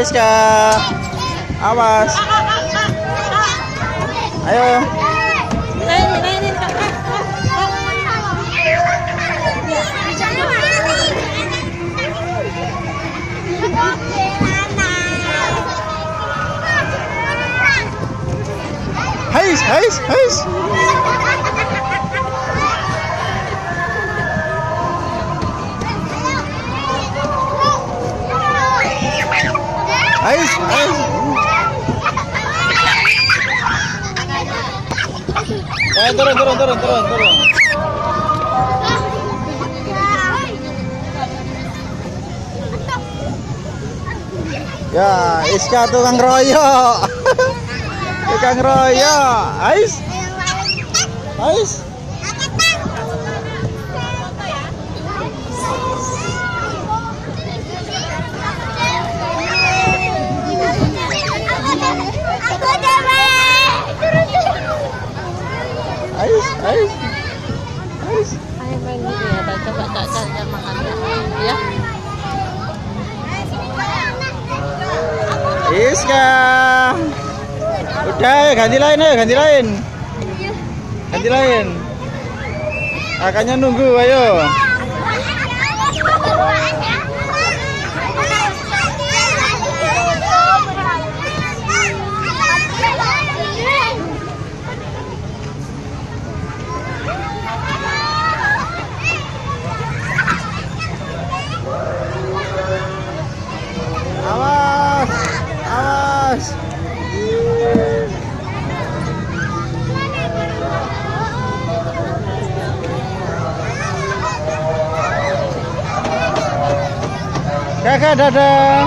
Iskha. Awas. Ayo. Hais. Turun. Ya, Iskha tukang royok. Tukang royok. Ais. Ais. Ayo main gitu ya, coba tak makan ya. Iskha. Udah, ganti lain. Kakaknya nunggu, ayo. Awas. Kakak dadah.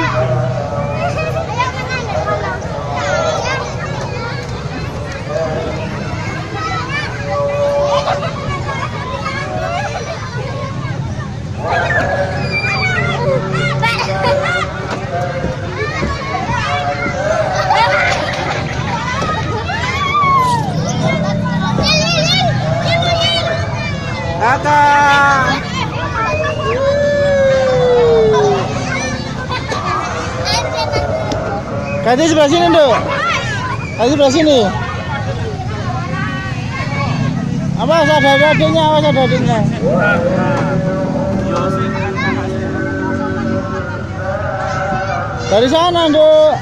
Kakak. Ganti sebelah sini, Dok. Ganti sebelah sini. Awas ada adiknya. Dari sana, Dok.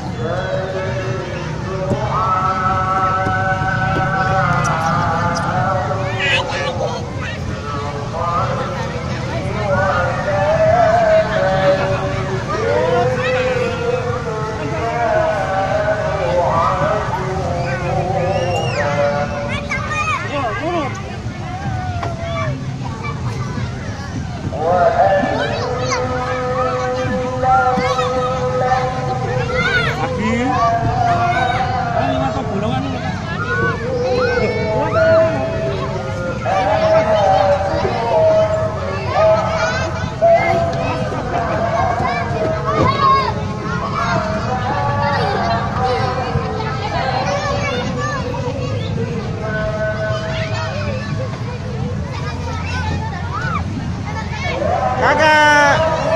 Kakak.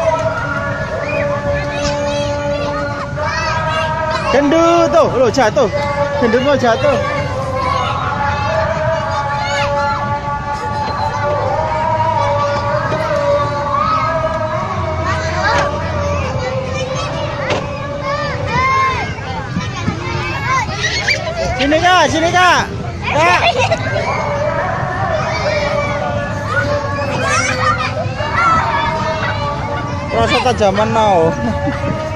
Gendut tuh, lo jatuh. Gendut mau jatuh. Sini kak. Kak. Rasa tajaman now.